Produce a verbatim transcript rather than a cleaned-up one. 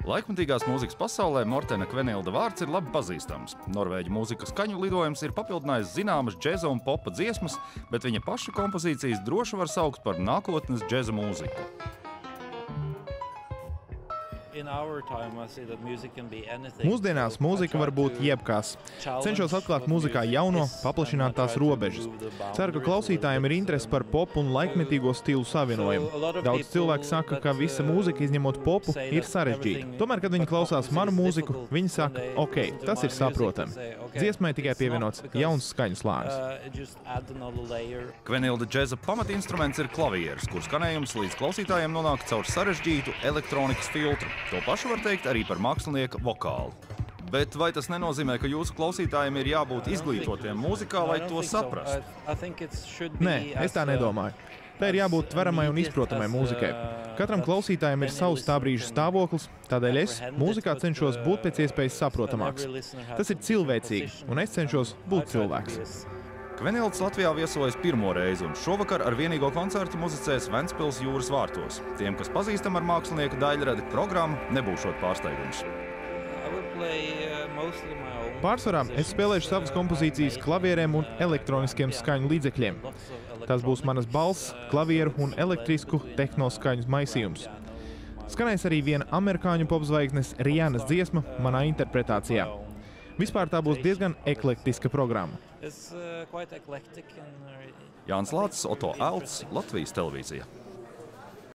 Laikmatīgās mūzikas pasaulē Mortena Kvenilda vārds ir labi pazīstams. Norvēģu mūzikas skaņu lidojums ir papildinājis zināmas džeza un popa dziesmas, bet viņa paša kompozīcijas droši var saukt par nākotnes džeza mūziku. Mūsdienās mūzika var būt jebkas. Cenšos atklāt mūzikā jauno, paplašināt tās robežas. Ceru, ka klausītājiem ir interese par popu un laikmetīgo stilu savienojumu. Daudz cilvēku saka, ka visa mūzika, izņemot popu, ir sarežģīta. Tomēr, kad viņi klausās manu mūziku, viņi saka, ok, tas ir saprotami. Dziesmai tikai pievienots jauns skaņu slānis. Kvenilda džeza pamatinstruments ir klavieres, kur skanējums līdz klausītājiem nonāk caur sarežģītu elektronikas filtru. To pašu var teikt arī par mākslinieka vokālu. Bet vai tas nenozīmē, ka jūsu klausītājiem ir jābūt izglītotiem mūzikā, lai to saprastu? Nē, es tā nedomāju. Tā ir jābūt tveramai un izprotamai mūzikai. Katram klausītājam ir savs tā brīža stāvoklis, tādēļ es mūzikā cenšos būt pēc iespējas saprotamāks. Tas ir cilvēcīgi, un es cenšos būt cilvēks. Kvenilds Latvijā viesojas pirmo reizi, un šovakar ar vienīgo koncertu muzicēs Ventspils jūras vārtos. Tiem, kas pazīstam ar mākslinieka daļradi programmu, nebūšot pārsteigums. Pārsvarā es spēlēšu savas kompozīcijas klavierēm un elektroniskiem skaņu līdzekļiem. Tas būs manas balss, klavieru un elektrisku tehnoskaņu maisījums. Skanēs arī viena amerikāņu popzvaigznes Rihannas dziesma manā interpretācijā. Vispār tā būs diezgan eklektiska programma. Jānis Lācis, Oto Elts, Latvijas televīzija.